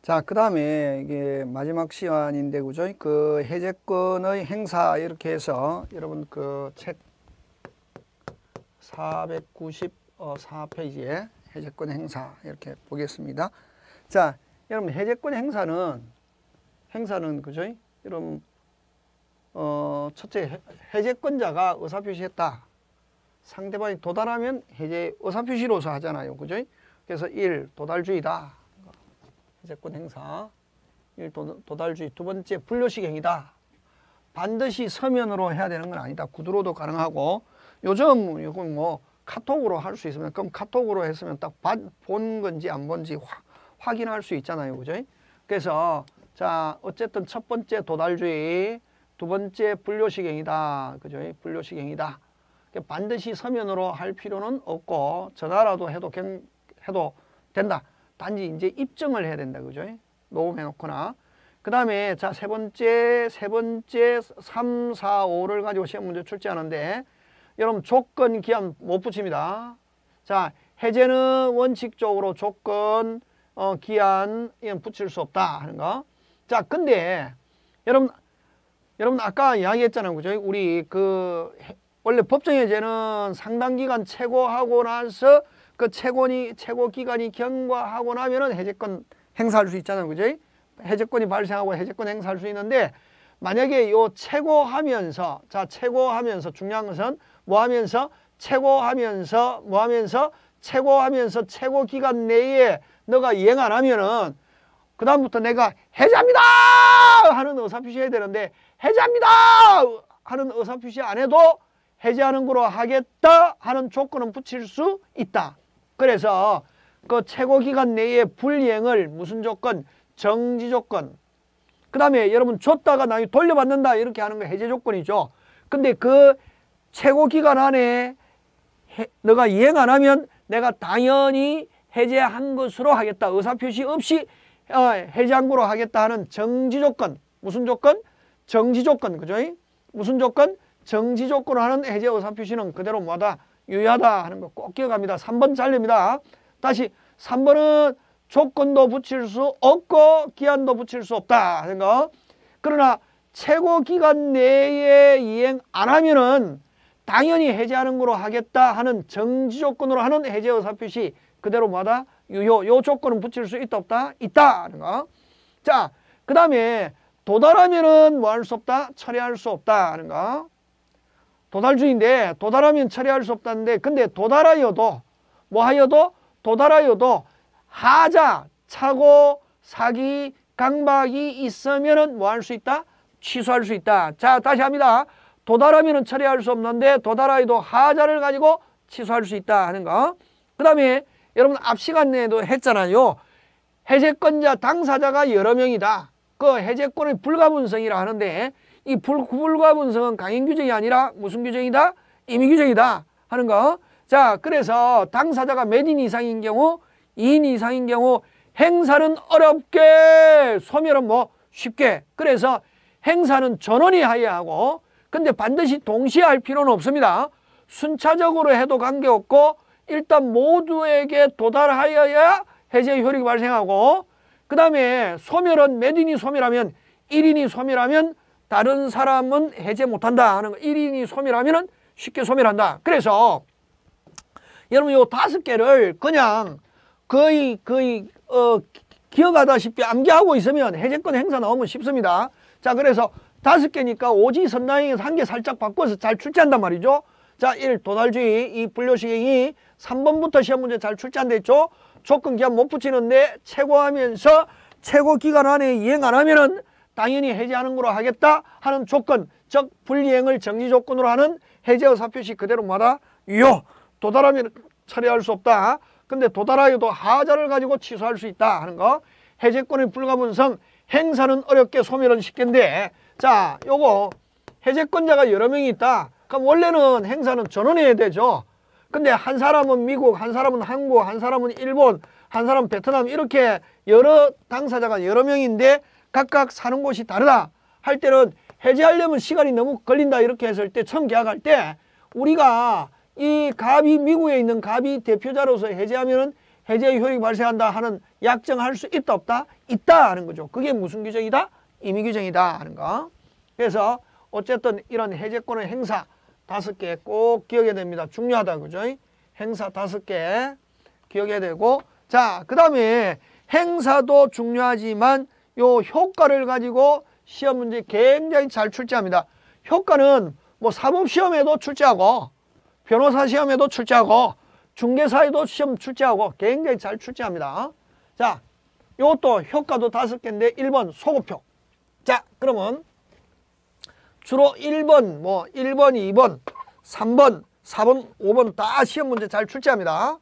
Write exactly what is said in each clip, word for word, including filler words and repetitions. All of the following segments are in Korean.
자, 그 다음에 이게 마지막 시간인데, 그죠? 그 해제권의 행사 이렇게 해서 여러분 그 책 사백구십사 페이지에 해제권 행사 이렇게 보겠습니다. 자, 여러분 해제권 행사는 행사는 그죠? 여러분 어 첫째 해제권자가 의사표시했다. 상대방이 도달하면 해제 의사표시로서 하잖아요. 그죠? 그래서 일. 도달주의다. 해제권 행사. 일. 도달주의. 두 번째 분료식 행위다. 반드시 서면으로 해야 되는 건 아니다. 구두로도 가능하고 요즘 이건 뭐 카톡으로 할 수 있으면 그럼 카톡으로 했으면 딱 본 건지 안 본지 화, 확인할 수 있잖아요. 그죠? 그래서 자 어쨌든 첫 번째 도달주의, 두 번째 분료식 행위다. 그죠? 분료식 행위다. 반드시 서면으로 할 필요는 없고 전화라도 해도 해도 된다. 단지 이제 입증을 해야 된다. 그죠? 녹음해 놓거나. 그 다음에 자 세 번째, 세 번째 삼, 사, 오를 가지고 시험 문제 출제하는데 여러분 조건 기한 못 붙입니다. 자 해제는 원칙적으로 조건 어, 기한 이건 붙일 수 없다 하는 거. 자 근데 여러분 여러분 아까 이야기했잖아요. 그죠? 우리 그 원래 법정 해제는 상당 기간 최고하고 나서 그 최고니 최고 기간이 경과하고 나면은 해제권 행사할 수 있잖아요. 그죠? 해제권이 발생하고 해제권 행사할 수 있는데 만약에 요 최고하면서 자 최고하면서 중요한 것은 뭐 하면서 최고하면서 뭐 하면서 최고하면서 최고 기간 내에 너가 이행 안 하면은 그 다음부터 내가 해제합니다 하는 의사표시 해야 되는데 해제합니다 하는 의사표시 안 해도 해제하는 거로 하겠다 하는 조건은 붙일 수 있다. 그래서 그 최고 기간 내에 불이행을 무슨 조건? 정지 조건. 그 다음에 여러분 줬다가 나중에 돌려받는다 이렇게 하는 거 해제 조건이죠. 근데 그 최고 기간 안에 해, 너가 이행 안 하면 내가 당연히 해제한 것으로 하겠다. 의사표시 없이 어, 해제한 거로 하겠다 하는 정지 조건. 무슨 조건? 정지 조건. 그죠? 무슨 조건? 정지 조건으로 하는 해제 의사표시는 그대로 뭐다? 유효하다 하는 거 꼭 기억합니다. 삼 번 잘립니다. 다시 삼 번은 조건도 붙일 수 없고 기한도 붙일 수 없다 하는 거. 그러나 최고 기간 내에 이행 안 하면은 당연히 해제하는 거로 하겠다 하는 정지 조건으로 하는 해제 의사표시 그대로 뭐다? 유효. 요 조건은 붙일 수 있다 없다? 있다 하는 거. 자, 그 다음에 도달하면은 뭐 할 수 없다? 처리할 수 없다 하는 거. 도달주의인데 도달하면 처리할 수 없다는데 근데 도달하여도 뭐 하여도 도달하여도 하자, 착오, 사기, 강박이 있으면은 뭐 할 수 있다? 취소할 수 있다. 자 다시 합니다. 도달하면은 처리할 수 없는데 도달하여도 하자를 가지고 취소할 수 있다 하는 거. 그 다음에 여러분 앞 시간에도 했잖아요. 해제권자 당사자가 여러 명이다. 그 해제권의 불가분성이라 하는데 이 불, 불가분성은 강행 규정이 아니라 무슨 규정이다? 임의 규정이다 하는 거. 자 그래서 당사자가 몇 인 이상인 경우 이 인 이상인 경우 행사는 어렵게 소멸은 뭐 쉽게. 그래서 행사는 전원이 하여야 하고 근데 반드시 동시에 할 필요는 없습니다. 순차적으로 해도 관계없고 일단 모두에게 도달하여야 해제 효력이 발생하고 그 다음에 소멸은 몇 인이 소멸하면 일 인이 소멸하면 다른 사람은 해제 못한다 하는 거. 일 인이 소멸하면 쉽게 소멸한다. 그래서 여러분 요 다섯 개를 그냥 거의 거의 어 기억하다시피 암기하고 있으면 해제권 행사 나오면 쉽습니다. 자 그래서 다섯 개니까 오지선다행에서 한 개 살짝 바꿔서 잘 출제한단 말이죠. 자 일. 도달주의, 이. 분료식 행위. 삼 번부터 시험 문제 잘 출제한다 했죠. 조건 기한 못 붙이는데 최고하면서 최고 기간 안에 이행 안 하면은 당연히 해제하는 거로 하겠다 하는 조건, 즉 불이행을 정지 조건으로 하는 해제 의사표시 그대로 뭐다? 유효. 도달하면 처리할 수 없다. 근데 도달하여도 하자를 가지고 취소할 수 있다 하는 거. 해제권의 불가분성, 행사는 어렵게 소멸은 쉽게인데 자 요거 해제권자가 여러 명이 있다. 그럼 원래는 행사는 전원해야 되죠. 근데 한 사람은 미국, 한 사람은 한국, 한 사람은 일본, 한 사람은 베트남 이렇게 여러 당사자가 여러 명인데 각각 사는 곳이 다르다 할 때는 해제하려면 시간이 너무 걸린다 이렇게 했을 때 처음 계약할 때 우리가 이 갑이 미국에 있는 갑이 대표자로서 해제하면은 해제 효력이 발생한다 하는 약정할 수 있다 없다? 있다 하는 거죠. 그게 무슨 규정이다? 임의 규정이다 하는 거. 그래서 어쨌든 이런 해제권의 행사 다섯 개 꼭 기억해야 됩니다. 중요하다 그죠? 행사 다섯 개 기억해야 되고, 자, 그 다음에 행사도 중요하지만 요 효과를 가지고 시험 문제 굉장히 잘 출제합니다. 효과는 뭐 사법시험에도 출제하고 변호사 시험에도 출제하고 중개사에도 시험 출제하고 굉장히 잘 출제합니다. 자, 요것도 효과도 다섯 개인데 일 번 소급표. 자, 그러면 주로 일 번, 뭐 일 번, 이 번, 삼 번, 사 번, 오 번 다 시험 문제 잘 출제합니다.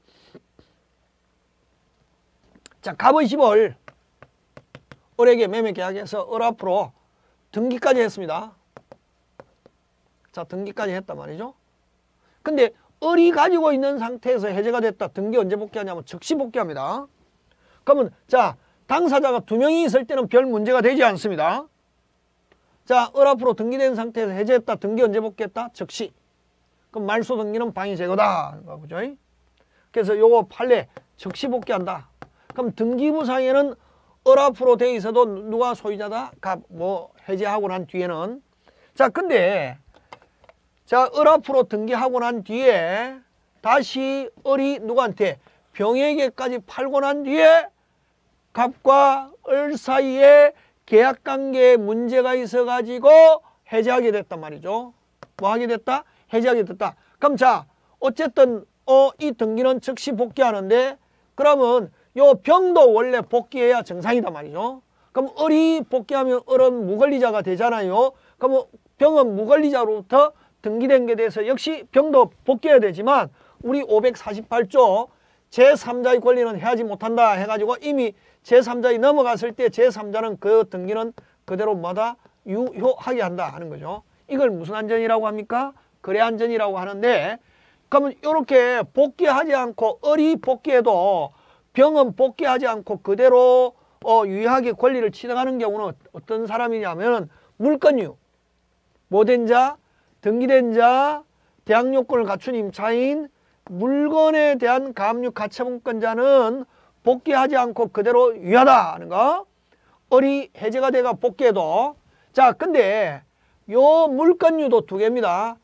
자, 갑의 십월 을에게 매매 계약해서 을 앞으로 등기까지 했습니다. 자, 등기까지 했단 말이죠. 근데 을이 가지고 있는 상태에서 해제가 됐다. 등기 언제 복귀하냐면 즉시 복귀합니다. 그러면 자, 당사자가 두 명이 있을 때는 별 문제가 되지 않습니다. 자, 을 앞으로 등기된 상태에서 해제했다. 등기 언제 복귀했다? 즉시. 그럼 말소 등기는 방위 제거다. 그죠? 그래서 요거 판례 즉시 복귀한다. 그럼 등기부상에는 을 앞으로 돼 있어도 누가 소유자다? 갑, 뭐 해제하고 난 뒤에는. 자, 근데 자, 을 앞으로 등기하고 난 뒤에 다시 을이 누구한테 병에게까지 팔고 난 뒤에 갑과 을 사이에 계약관계에 문제가 있어가지고 해제하게 됐단 말이죠. 뭐 하게 됐다? 해제하게 됐다. 그럼 자, 어쨌든 어, 이 등기는 즉시 복귀하는데 그러면 요 병도 원래 복귀해야 정상이단 말이죠. 그럼 을이 복귀하면 을은 무권리자가 되잖아요. 그러면 병은 무권리자로부터 등기된 게 돼서 역시 병도 복귀해야 되지만 우리 오백사십팔 조 제삼자의 권리는 해하지 못한다 해가지고 이미 제삼자에 넘어갔을 때 제삼자는 그 등기는 그대로 뭐다? 유효하게 한다 하는 거죠. 이걸 무슨 안전이라고 합니까? 거래 안전이라고 하는데, 그러면 이렇게 복귀하지 않고 을이 복귀해도 병은 복귀하지 않고 그대로 어, 유효하게 권리를 취득하는 경우는 어떤 사람이냐면 물권유, 뭐된 자, 등기된 자, 대항요건을 갖춘 임차인, 물건에 대한 가압류 가처분권자는 복귀하지 않고 그대로 유효하다 하는 거. 을이 해제가 돼가 복귀해도. 자, 근데 요 물권유도 두 개입니다.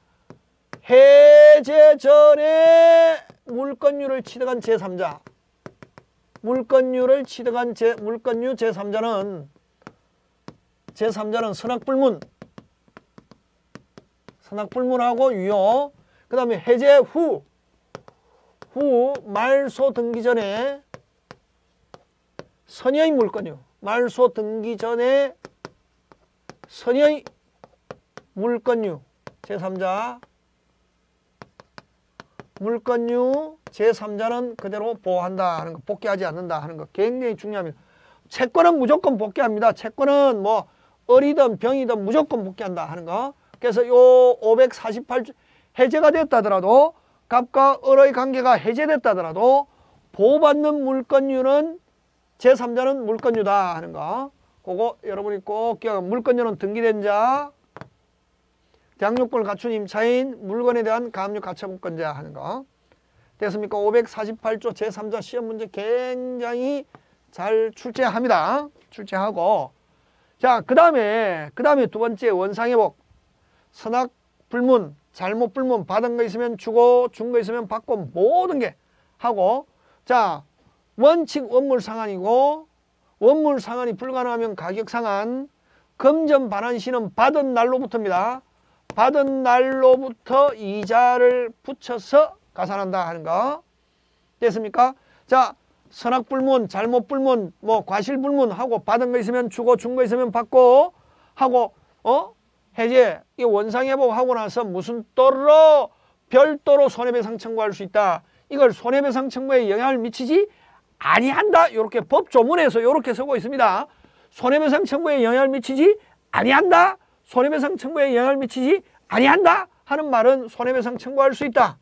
해제 전에 물권유를 취득한 제삼자, 물권유를 취득한 제, 물권유 제삼자는 제삼자는 선악불문, 선악불문하고 유효. 그 다음에 해제 후, 후 말소 등기 전에 선의 물권유, 말소 등기 전에 선의 물권유 제삼자, 물권유 제삼자는 그대로 보호한다 하는 거, 복귀하지 않는다 하는 거 굉장히 중요합니다. 채권은 무조건 복귀합니다. 채권은 뭐 을이든 병이든 무조건 복귀한다 하는 거. 그래서 요 오백사십팔 조 해제가 됐다더라도, 갑과 을의 관계가 해제됐다더라도 보호받는 물권유는 제삼자는 물권유다 하는 거. 그거 여러분이 꼭 기억하고, 물권유는 등기된 자, 대항요건을 갖춘 임차인, 물건에 대한 가압류 가처분권자 하는 거. 됐습니까? 오백사십팔 조 제삼자 시험 문제 굉장히 잘 출제합니다. 출제하고. 자, 그 다음에, 그 다음에 두 번째 원상회복. 선악불문, 잘못불문, 받은 거 있으면 주고, 준 거 있으면 받고, 모든 게 하고. 자, 원칙 원물상환이고, 원물상환이 불가능하면 가격상환, 금전 반환시는 받은 날로부터입니다. 받은 날로부터 이자를 붙여서 가산한다 하는 거. 됐습니까? 자, 선악불문, 잘못불문, 뭐 과실불문하고 받은 거 있으면 주고 준 거 있으면 받고 하고, 어? 해제, 이 원상회복하고 나서 무슨 또로 별도로 손해배상 청구할 수 있다. 이걸 손해배상 청구에 영향을 미치지 아니한다. 이렇게 법조문에서 이렇게 쓰고 있습니다. 손해배상 청구에 영향을 미치지 아니한다. 손해배상 청구에 영향을 미치지 아니한다 하는 말은 손해배상 청구할 수 있다.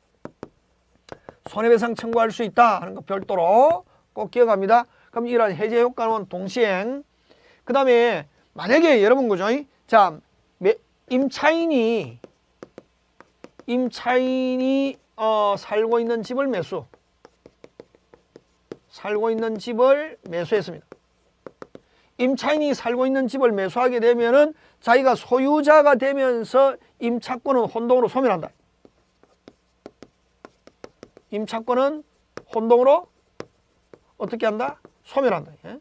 손해배상 청구할 수 있다 하는 거 별도로 꼭 기억합니다. 그럼 이런 해제 효과는 동시행. 그 다음에 만약에 여러분 그죠? 자, 임차인이 임차인이 어, 살고 있는 집을 매수. 살고 있는 집을 매수했습니다. 임차인이 살고 있는 집을 매수하게 되면은 자기가 소유자가 되면서 임차권은 혼동으로 소멸한다. 임차권은 혼동으로 어떻게 한다? 소멸한다. 예?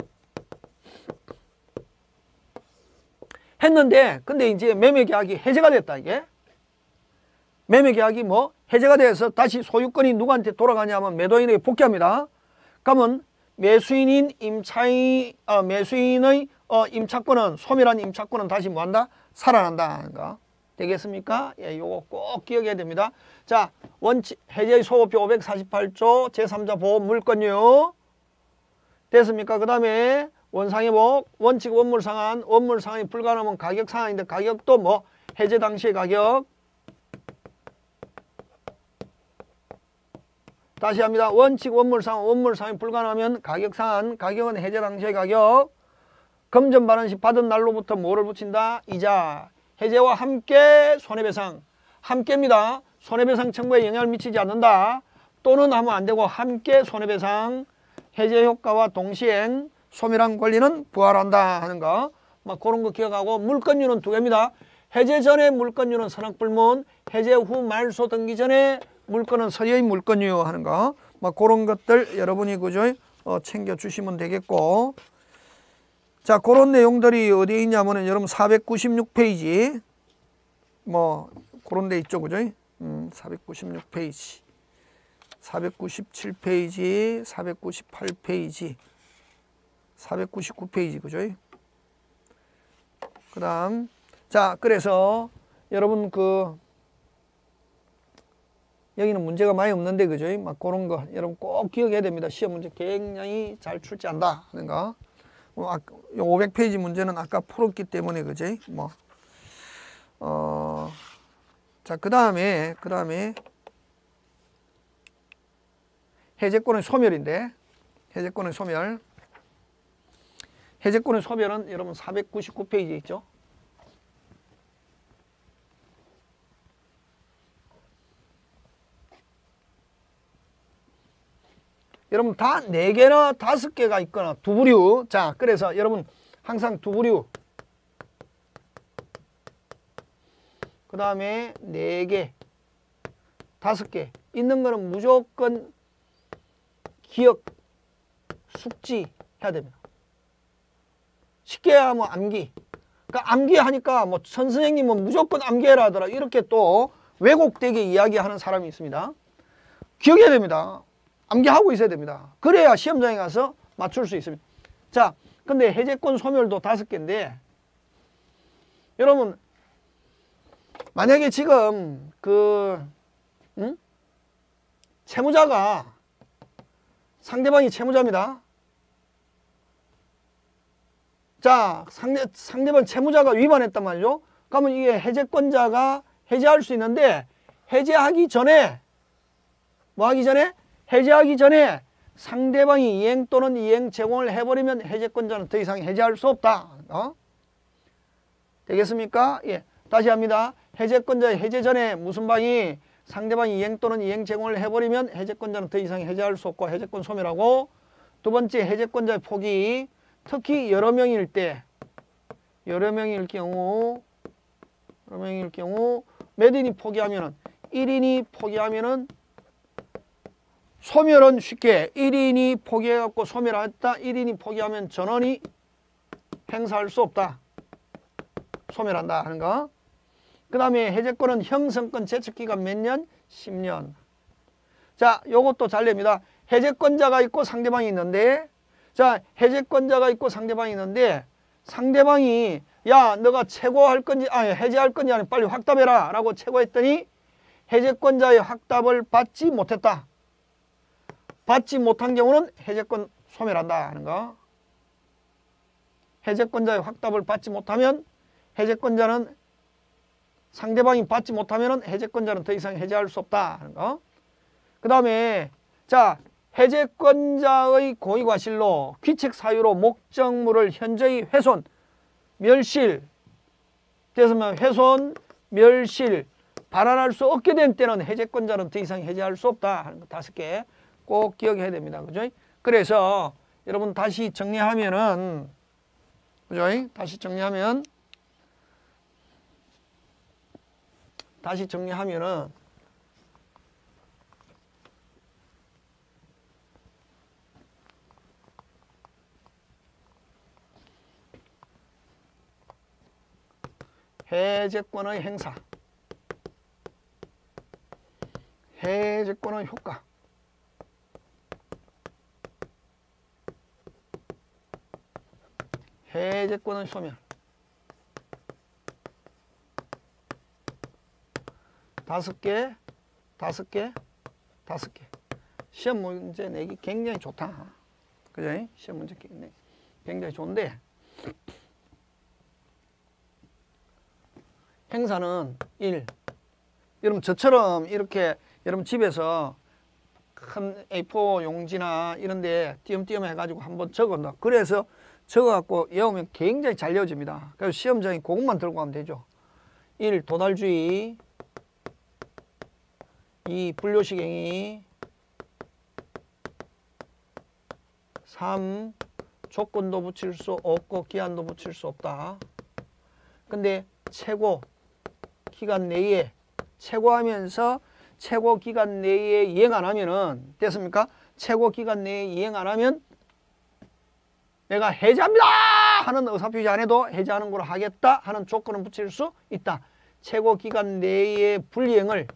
했는데 근데 이제 매매계약이 해제가 됐다. 이게 매매계약이 뭐 해제가 돼서 다시 소유권이 누구한테 돌아가냐면 매도인에게 복귀합니다. 그러면 매수인인 임차인 어, 매수인의 어, 임차권은 소멸한 임차권은 다시 뭐한다? 살아난다. 거 되겠습니까? 예, 요거 꼭 기억해야 됩니다. 자, 원칙 해제의 소급표 오백사십팔 조 제삼 자 보호 물권료 됐습니까? 그 다음에 원상회복 원칙 원물 상한 원물 상한이 불가능하면 가격 상한인데 가격도 뭐 해제 당시의 가격 다시 합니다. 원칙 원물 상한 원물 상한이 불가능하면 가격 상한 가격은 해제 당시의 가격 금전 발행 시 받은 날로부터 뭐를 붙인다? 이자 해제와 함께 손해배상 함께입니다. 손해배상 청구에 영향을 미치지 않는다. 또는 하면 안 되고 함께 손해배상 해제 효과와 동시행 소멸한 권리는 부활한다 하는 거. 막 그런 거 기억하고 물권료는 두 개입니다. 해제 전에 물권료는 선악불문, 해제 후 말소 등기 전에 물권은 서리의 물권료 하는 거. 막 그런 것들 여러분이 그죠? 어, 챙겨 주시면 되겠고. 자, 그런 내용들이 어디에 있냐면은 여러분 사백구십육 페이지. 뭐 그런 데 있죠. 그죠? 음, 사백구십육 페이지. 사백구십칠 페이지, 사백구십팔 페이지. 사백구십구 페이지 그죠? 그 다음 자 그래서 여러분 그 여기는 문제가 많이 없는데 그죠? 막 그런 거 여러분 꼭 기억해야 됩니다. 시험 문제 굉장히 잘 출제한다 하는 거. 오백 페이지 문제는 아까 풀었기 때문에 그죠? 뭐 어 자 그 다음에 그 다음에 해제권의 소멸인데 해제권의 소멸 해제권의 소멸은 여러분 사백구십구 페이지에 있죠. 여러분 다 네 개나 다섯 개가 있거나 두 부류. 자, 그래서 여러분 항상 두 부류. 그 다음에 네 개, 다섯 개 있는 거는 무조건 기억, 숙지 해야 됩니다. 쉽게 하면 암기. 그러니까 암기하니까 뭐 선생님은 무조건 암기해라 하더라. 이렇게 또 왜곡되게 이야기하는 사람이 있습니다. 기억해야 됩니다. 암기하고 있어야 됩니다. 그래야 시험장에 가서 맞출 수 있습니다. 자, 근데 해제권 소멸도 다섯 개인데 여러분 만약에 지금 그 응? 채무자가 상대방이 채무자입니다. 자, 상대, 상대방 채무자가 위반했단 말이죠. 그러면 이게 해제권자가 해제할 수 있는데 해제하기 전에 뭐 하기 전에? 해제하기 전에 상대방이 이행 또는 이행 제공을 해버리면 해제권자는 더 이상 해제할 수 없다. 어? 되겠습니까? 예. 다시 합니다. 해제권자의 해제 전에 무슨 방이 상대방이 이행 또는 이행 제공을 해버리면 해제권자는 더 이상 해제할 수 없고 해제권 소멸하고 두 번째 해제권자의 폭이 특히 여러 명일 때, 여러 명일 경우, 여러 명일 경우, 몇 인이 포기하면은, 일 인이 포기하면은, 소멸은 쉽게 일 인이 포기해갖고 소멸했다. 일 인이 포기하면 전원이 행사할 수 없다. 소멸한다 하는 거. 그 다음에 해제권은 형성권 제척기간 몇 년? 십 년. 자, 요것도 잘 냅니다. 해제권자가 있고 상대방이 있는데, 자, 해제권자가 있고 상대방이 있는데 상대방이 야, 너가 최고할 건지 아니 해제할 건지 아니 빨리 확답해라 라고 최고했더니 해제권자의 확답을 받지 못했다. 받지 못한 경우는 해제권 소멸한다 하는 거. 해제권자의 확답을 받지 못하면 해제권자는 상대방이 받지 못하면 해제권자는 더 이상 해제할 수 없다 하는 거. 그 다음에 자, 해제권자의 고의과실로 귀책 사유로 목적물을 현저히 훼손, 멸실, 됐으면 훼손, 멸실, 발환할 수 없게 된 때는 해제권자는 더 이상 해제할 수 없다 하는 거 다섯 개 꼭 기억해야 됩니다. 그죠? 그 그래서 여러분 다시 정리하면은, 그죠? 다시 정리하면, 다시 정리하면은, 해제권의 행사, 해제권의 효과, 해제권의 소멸, 다섯 개, 다섯 개, 다섯 개. 시험 문제 내기 굉장히 좋다. 그죠? 시험 문제 내기 굉장히 좋은데, 행사는 일. 여러분 저처럼 이렇게 여러분 집에서 큰 에이 사 용지나 이런 데 띄엄띄엄 해가지고 한번 적어온다. 그래서 적어갖고 외우면 굉장히 잘 외워집니다. 그래서 시험장에 그것만 들고 가면 되죠. 일. 도달주의. 이. 불효식행위. 삼. 조건도 붙일 수 없고 기한도 붙일 수 없다. 근데 최고 기간 내에 최고하면서 최고 기간 내에 이행 안 하면은 됐습니까? 최고 기간 내에 이행 안 하면 내가 해제합니다 하는 의사표시 안 해도 해제하는 걸 하겠다 하는 조건을 붙일 수 있다. 최고 기간 내에 불이행을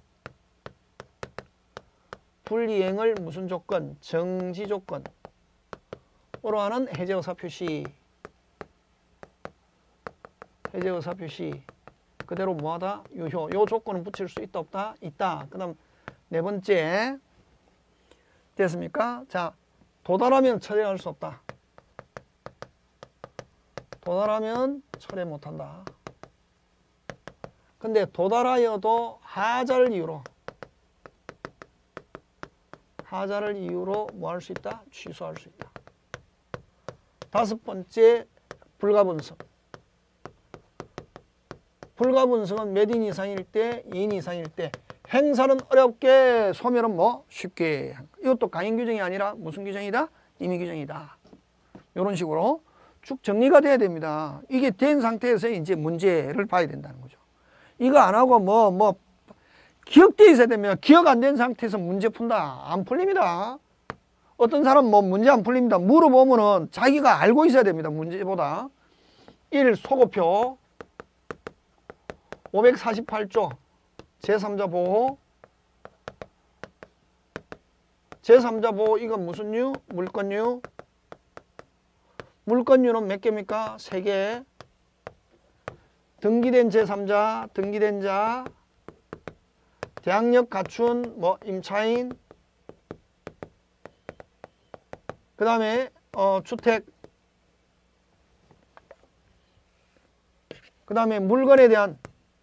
불이행을 무슨 조건? 정지 조건으로 하는 해제 의사표시. 해제 의사표시. 그대로 뭐하다? 유효. 요 조건은 붙일 수 있다 없다? 있다. 그 다음 네 번째 됐습니까? 자, 도달하면 철회할 수 없다. 도달하면 철회 못한다. 근데 도달하여도 하자를 이유로 하자를 이유로 뭐 할 수 있다? 취소할 수 있다. 다섯 번째 불가분성. 불가분성은 몇 인 이상일 때, 이 인 이상일 때. 행사는 어렵게, 소멸은 뭐 쉽게. 이것도 강행 규정이 아니라 무슨 규정이다? 임의 규정이다. 이런 식으로 쭉 정리가 돼야 됩니다. 이게 된 상태에서 이제 문제를 봐야 된다는 거죠. 이거 안 하고 뭐, 뭐, 기억돼 있어야 되면 기억 안 된 상태에서 문제 푼다. 안 풀립니다. 어떤 사람 뭐 문제 안 풀립니다. 물어보면은 자기가 알고 있어야 됩니다. 문제보다. 일. 소고표. 오백사십팔 조 제삼자 보호. 제삼자 보호 이건 무슨 유? 물권유. 물권유는 몇 개입니까? 세 개. 등기된 제삼자, 등기된 자, 대항력 갖춘 뭐 임차인, 그 다음에 어, 주택, 그 다음에 물건에 대한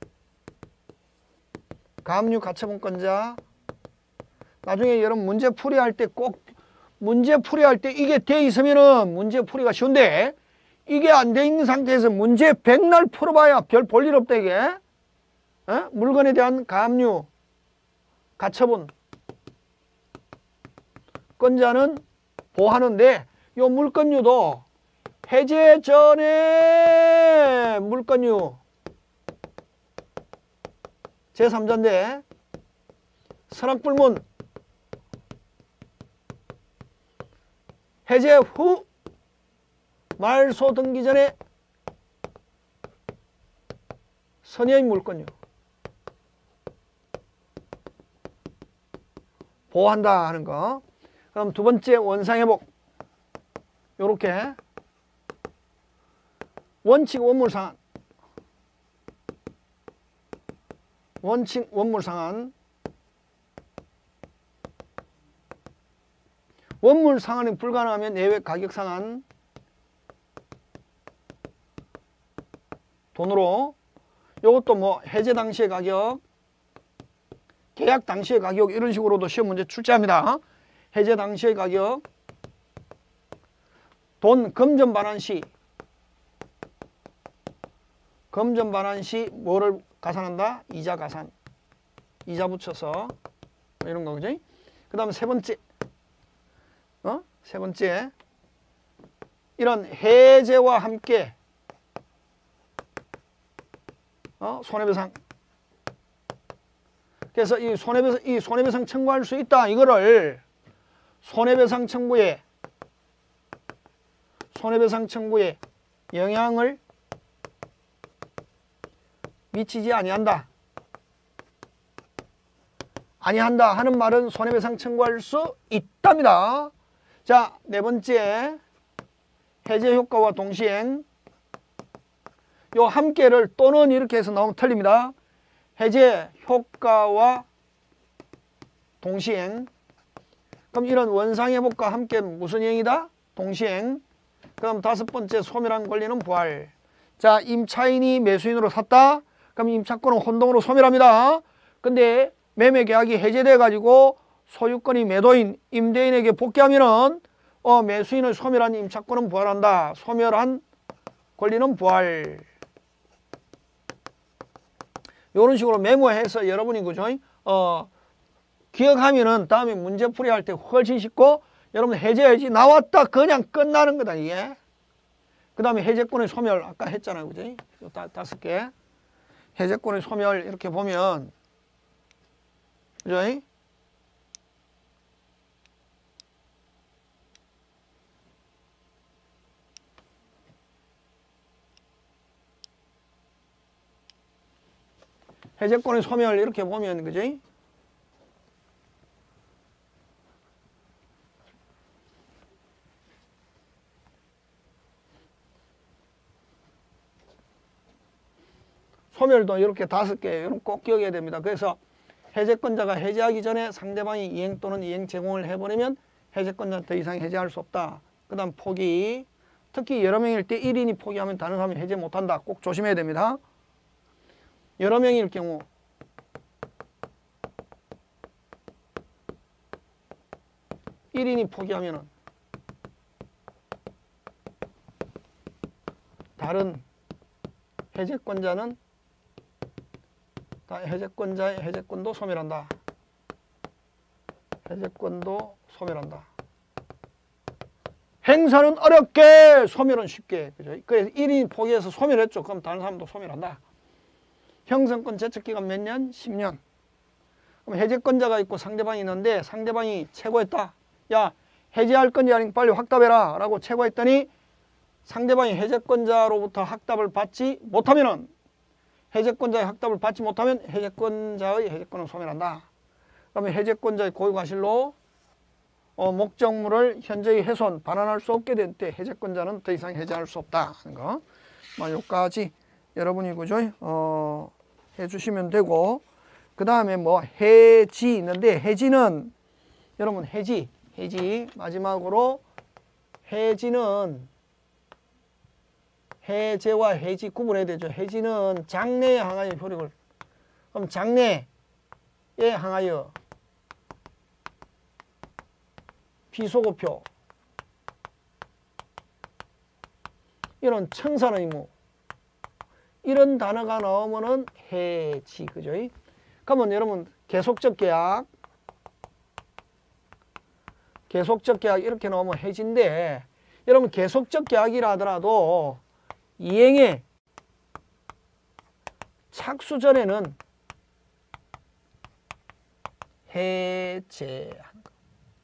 가압류 가처분권자. 나중에 여러분 문제 풀이할 때 꼭 문제 풀이할 때 이게 돼 있으면은 문제 풀이가 쉬운데 이게 안 돼 있는 상태에서 문제 백날 풀어봐야 별 볼 일 없다 이게. 어? 물건에 대한 가압류 가처분 권자는 보하는데 요 물권유도 해제 전에 물권유 제삼자인데 선악불문 해제 후 말소 등기 전에 선의의 물권유 보호한다 하는 거. 그럼 두 번째 원상회복. 요렇게 원칙 원물상한 원칙 원물상한 원물상한이 불가능하면 예외 가격상한 돈으로. 요것도 뭐 해제 당시의 가격, 계약 당시의 가격 이런 식으로도 시험 문제 출제합니다. 해제 당시의 가격, 돈 금전 반환 시, 금전 반환 시 뭐를 가산한다? 이자 가산, 이자 붙여서 이런 거 그지? 그 다음에 세 번째 어? 세 번째, 이런 해제와 함께 어? 손해배상. 그래서 이 손해배상, 이 손해배상 청구할 수 있다. 이거를 손해배상 청구에 손해배상 청구에 영향을 미치지 아니한다. 아니한다 하는 말은 손해배상 청구할 수 있답니다. 자, 네 번째, 해제 효과와 동시행. 요 함께를 또는 이렇게 해서 나오면 틀립니다. 해제 효과와 동시행. 그럼 이런 원상회복과 함께 무슨 행위다? 동시행. 그럼 다섯 번째, 소멸한 권리는 부활. 자, 임차인이 매수인으로 샀다. 그럼 임차권은 혼동으로 소멸합니다. 근데 매매계약이 해제돼 가지고 소유권이 매도인 임대인에게 복귀하면은 어, 매수인의 소멸한 임차권은 부활한다. 소멸한 권리는 부활. 이런 식으로 메모해서 여러분이 그죠? 어, 기억하면은 다음에 문제풀이 할 때 훨씬 쉽고, 여러분 해제 해지 나왔다 그냥 끝나는 거다 이게. 그 다음에 해제권의 소멸 아까 했잖아요, 그죠? 다, 다섯 개. 해제권의 소멸 이렇게 보면, 그죠? 해제권의 소멸 이렇게 보면, 그죠? 소멸도 이렇게 다섯 개, 이런 꼭 기억해야 됩니다. 그래서 해제권자가 해제하기 전에 상대방이 이행 또는 이행 제공을 해버리면 해제권자는 더 이상 해제할 수 없다. 그 다음 포기. 특히 여러 명일 때 일 인이 포기하면 다른 사람이 해제 못한다. 꼭 조심해야 됩니다. 여러 명일 경우 일 인이 포기하면은 다른 해제권자는 해제권자의 해제권도 소멸한다. 해제권도 소멸한다. 행사는 어렵게, 소멸은 쉽게. 그죠? 그래서 일 인이 포기해서 소멸했죠. 그럼 다른 사람도 소멸한다. 형성권 제척기간 몇 년? 십 년. 그럼 해제권자가 있고 상대방이 있는데 상대방이 최고했다. 야, 해제할 건지 아니면 빨리 확답해라 라고 최고했더니 상대방이 해제권자로부터 확답을 받지 못하면은, 해제권자의 확답을 받지 못하면 해제권자의 해제권은 소멸한다. 그러면 해제권자의 고유과실로 어, 목적물을 현저히 훼손, 반환할 수 없게 될 때 해제권자는 더 이상 해제할 수 없다 하는 거. 뭐 요까지 여러분이 그죠? 어, 해주시면 되고, 그 다음에 뭐 해지 있는데, 해지는 여러분 해지, 해지 마지막으로 해지는 해제와 해지 구분해야 되죠. 해지는 장래에 항하여 효력을, 그럼 장래에 항하여 비소급표, 이런 청산의 의무, 이런 단어가 나오면은 해지, 그죠? 그러면 여러분 계속적 계약, 계속적 계약 이렇게 나오면 해지인데, 여러분 계속적 계약이라 하더라도 이행에 착수 전에는 해제한 거.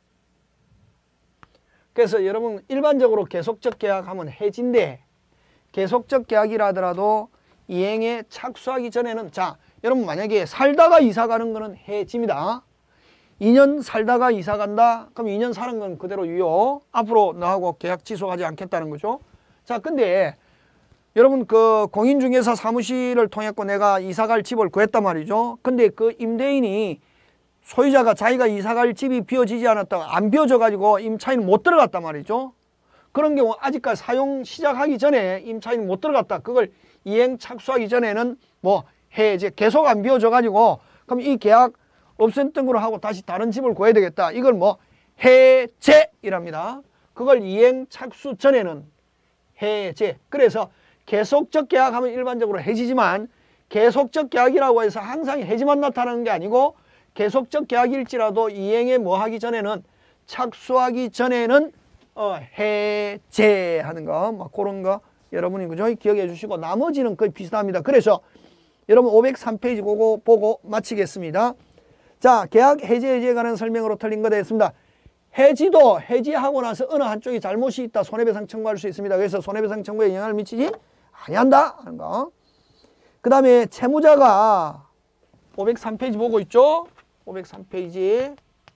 그래서 여러분 일반적으로 계속적 계약하면 해지인데, 계속적 계약이라 하더라도 이행에 착수하기 전에는, 자, 여러분 만약에 살다가 이사 가는 거는 해지입니다. 이 년 살다가 이사 간다? 그럼 이 년 사는 건 그대로 유효. 앞으로 너하고 계약 지속하지 않겠다는 거죠. 자, 근데 여러분 그 공인중개사 사무실을 통했고 내가 이사갈 집을 구했단 말이죠. 근데 그 임대인이, 소유자가 자기가 이사갈 집이 비워지지 않았다가 안 비워져 가지고 임차인은 못 들어갔단 말이죠. 그런 경우 아직까지 사용 시작하기 전에 임차인이 못 들어갔다. 그걸 이행 착수하기 전에는 뭐 해제, 계속 안 비워져 가지고 그럼 이 계약 없앤던 거로 하고 다시 다른 집을 구해야 되겠다. 이걸 뭐 해제이랍니다. 그걸 이행 착수 전에는 해제. 그래서 계속적 계약하면 일반적으로 해지지만, 계속적 계약이라고 해서 항상 해지만 나타나는 게 아니고, 계속적 계약일지라도 이행에 뭐 하기 전에는, 착수하기 전에는 어, 해제하는 거, 뭐 그런 거 여러분이 그죠? 기억해 주시고 나머지는 거의 비슷합니다. 그래서 여러분 오백삼 페이지 그거 보고 마치겠습니다. 자, 계약 해지 해지에 관한 설명으로 틀린 거 되겠습니다. 해지도 해지하고 나서 어느 한쪽이 잘못이 있다 손해배상 청구할 수 있습니다. 그래서 손해배상 청구에 영향을 미치지 아니한다 하는 거. 그 다음에 채무자가 오백삼 페이지 보고 있죠? 오백삼 페이지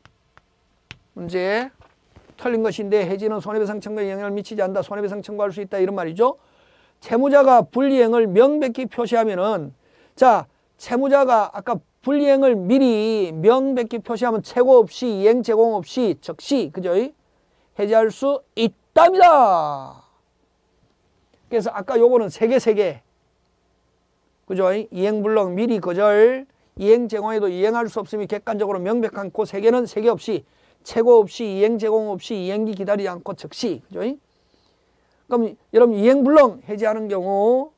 문제 틀린 것인데 해지는 손해배상 청구에 영향을 미치지 않는다. 손해배상 청구할 수 있다 이런 말이죠. 채무자가 불이행을 명백히 표시하면은 자 채무자가 아까 불이행을 미리 명백히 표시하면 최고 없이 이행 제공 없이 즉시 그죠? 해지할 수 있답니다. 그래서 아까 요거는 세 개 세 개 그죠? 이행불능 미리 거절 이행 제공에도 이행할 수 없음이 객관적으로 명백한 그 세 개는 세 개 없이 최고 없이 이행 제공 없이 이행기 기다리지 않고 즉시 그죠? 그럼 여러분 이행불능 해지하는 경우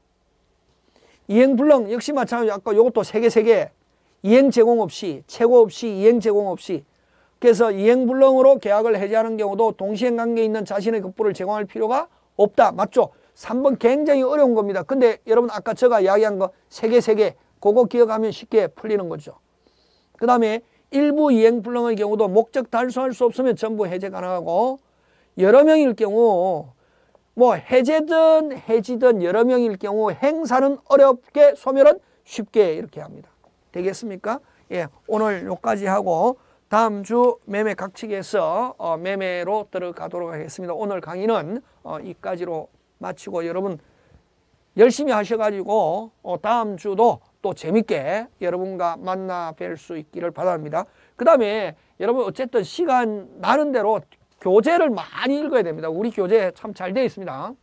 이행불능 역시 마찬가지로 아까 요것도 세 개 세 개 이행 제공 없이 최고 없이 이행 제공 없이 그래서 이행불능으로 계약을 해지하는 경우도 동시행 관계에 있는 자신의 급부를 제공할 필요가 없다. 맞죠? 삼 번 굉장히 어려운 겁니다. 근데 여러분 아까 제가 이야기한 거 세 개 세 개 그거 기억하면 쉽게 풀리는 거죠. 그 다음에 일부 이행불능의 경우도 목적 달성할 수 없으면 전부 해제 가능하고 여러 명일 경우 뭐 해제든 해지든 여러 명일 경우 행사는 어렵게 소멸은 쉽게 이렇게 합니다. 되겠습니까? 예, 오늘 여기까지 하고 다음 주 매매 각칙에서 어, 매매로 들어가도록 하겠습니다. 오늘 강의는 어, 이까지로 마치고 여러분 열심히 하셔가지고 어, 다음 주도 또 재밌게 여러분과 만나 뵐 수 있기를 바랍니다. 그 다음에 여러분 어쨌든 시간 나는 대로 교재를 많이 읽어야 됩니다. 우리 교재 참 잘 되어 있습니다.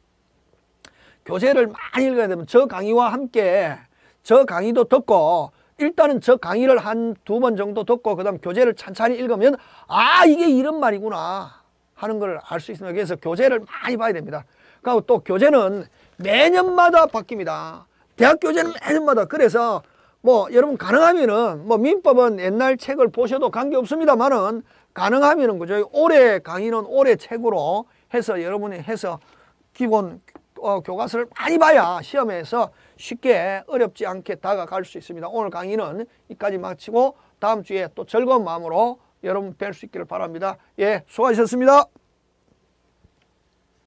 교재를 많이 읽어야 되면 저 강의와 함께 저 강의도 듣고 일단은 저 강의를 한 두 번 정도 듣고 그 다음 교재를 찬찬히 읽으면 아 이게 이런 말이구나 하는 걸 알 수 있습니다. 그래서 교재를 많이 봐야 됩니다. 그리고 또 교재는 매년마다 바뀝니다. 대학 교재는 매년마다. 그래서 뭐 여러분 가능하면은 뭐 민법은 옛날 책을 보셔도 관계없습니다만은 가능하면은 그죠? 올해 강의는 올해 책으로 해서 여러분이 해서 기본 어, 교과서를 많이 봐야 시험에서 쉽게 어렵지 않게 다가갈 수 있습니다. 오늘 강의는 여기까지 마치고 다음 주에 또 즐거운 마음으로 여러분 뵐 수 있기를 바랍니다. 예, 수고하셨습니다.